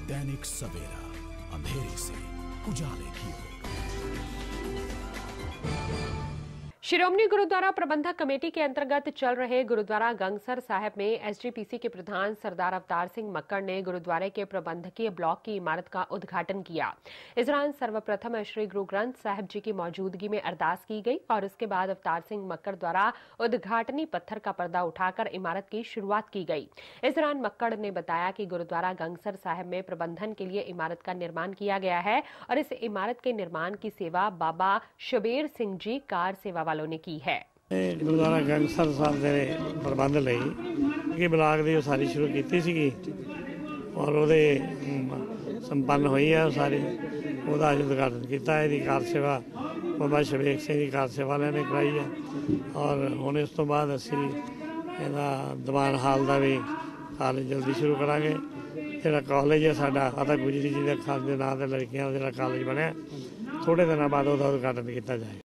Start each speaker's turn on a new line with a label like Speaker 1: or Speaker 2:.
Speaker 1: दैनिक सवेरा, अंधेरे से उजाले की ओर।
Speaker 2: शिरोमणी गुरुद्वारा प्रबंधक कमेटी के अंतर्गत चल रहे गुरुद्वारा गंगसर साहिब में एसजीपीसी के प्रधान सरदार अवतार सिंह मक्कड़ ने गुरुद्वारे के प्रबंधकीय ब्लॉक की इमारत का उद्घाटन किया। इस दौरान सर्वप्रथम श्री गुरु ग्रंथ साहिब जी की मौजूदगी में अरदास की गई और उसके बाद अवतार सिंह मक्कड़ द्वारा उद्घाटनी पत्थर का पर्दा उठाकर इमारत की शुरुआत की गई। इस दौरान मक्कड़ ने बताया कि गुरुद्वारा गंगसर साहिब में प्रबंधन के लिए इमारत का निर्माण किया गया है और इस इमारत के निर्माण की सेवा बाबा शबीर सिंह जी कार सेवा ने की है।
Speaker 3: गुरुद्वारा गंगसर साहब के प्रबंध लई ब्लॉक की सारी शुरू की सी और वो संपन्न हुई है सारी वह उद्घाटन किया। यदि कार सेवा बाबा शबीर सिंह की कार सेवा वाले ने कराई है और हम इस तो बाद असी दीवान हाल का भी कॉलेज जल्दी शुरू करांगे। जो कॉलेज है साडा माता गुजरी जी के नाम से लड़कियों का कॉलेज बनया, थोड़े दिनों बाद उसका उद्घाटन किया जाए।